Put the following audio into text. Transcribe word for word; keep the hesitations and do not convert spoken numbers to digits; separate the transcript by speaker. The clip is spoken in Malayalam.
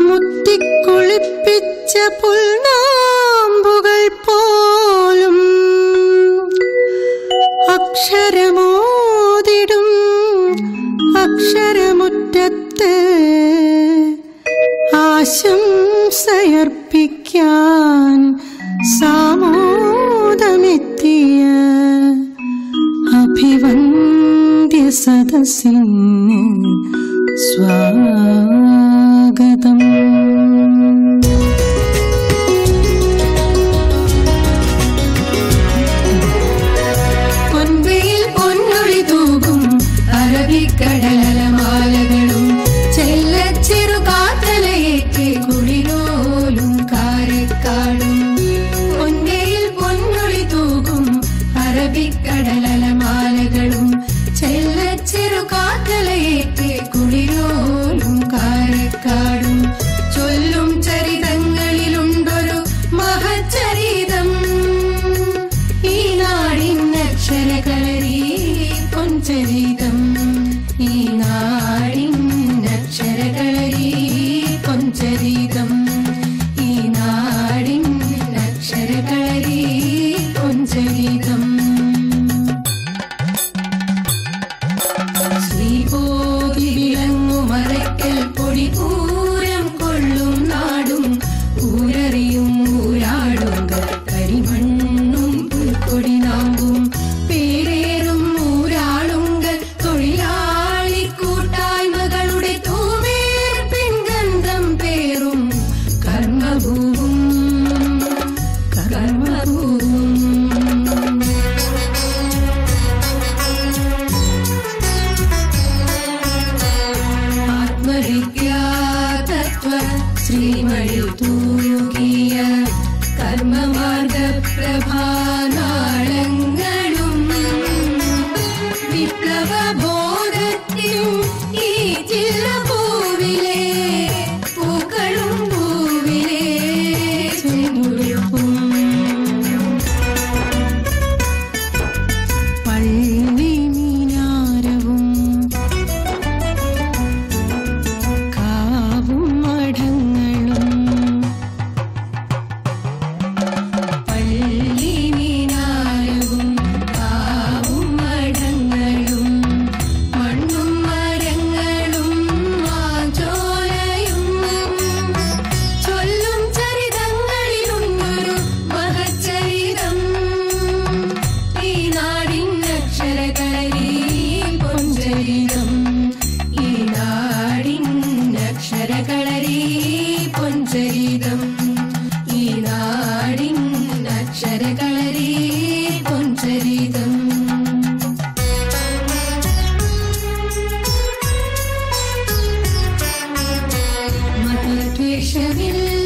Speaker 1: മുത്തിക്കുളിപ്പിച്ച പുൽനാമ്പുകൾ പോലും അക്ഷരമോതിടും അക്ഷരമുറ്റത്ത് ആശംസയർപ്പിക്കാൻ സാമോദമെത്തിയ അഭിവന്ദ്യ സദസ്സിന് സ്വാഗതം. പൊൻവെയിൽ പൊന്നൊളി തൂകും അറബിക്കടലമാലകളും ചെല്ലച്ചെറു കാത്തലയേറ്റ് കുളിരോലും കാരക്കാടും. പൊൻവെയിൽ പൊന്നൊളി തൂകും അറബിക്കടലമാലകളും ചെല്ലച്ചെറു കാത്തലയേറ്റ് കുളിരോലും കാരക്കാടും. ചൊല്ലും ചരിതങ്ങളിലുണ്ടൊരു മഹച്ചരിതം, ഈ നാടിനക്ഷരകളരീ പൊൻചരിതം. ഈ നാടിനക്ഷരകളരീ പൊൻചരിതം. ഈ നാടിനക്ഷരകളരീ പൊൻചരിതം. ശ്രീബോധി വിളങ്ങുമറയ്ക്കൽ പൊടി പൂരം കൊള്ളും നാടും ഊരറിയും ഊരാടുങ്ക കരിമണ്ണും പുൽക്കൊടി നാമ്പും പേരേറും ഊരാളുങ്കൽ തൊഴിലാളി കൂട്ടായ്മകളുടെ തൂവേർപ്പിൻ ഗന്ധം പേറും കർമ്മഭൂവും കർമ്മഭൂവും. ആത്മവിദ്യാതത്വ ശ്രീമഴി തൂകിയ കർമ്മമാർഗ പ്രഭാനാളങ്ങളും വിപ്ലവ ബോധത്തിലും ഈ ജില്ല പൂവിലെ പൂക്കളും പൂവിലെ ചെങ്കുളിപ്പും. പള്ളി മീനാരവും കാവും മഠങ്ങളും. പള്ളി മീനാരവും കാവും മഠങ്ങളും മണ്ണും മരങ്ങളും മാഞ്ചോലയും ചൊല്ലും ചരിതങ്ങളിലുണ്ടൊരു മഹച്ചരിതം, ഈ നാടിനക്ഷരകളരീ പൊൻചരിതം. ഈ നാടിനക്ഷരകളരീ പൊൻചരിതം. ഈ നാടിനക്ഷരകളരീ പൊൻചരിതം. മതദ്വേഷമില്ല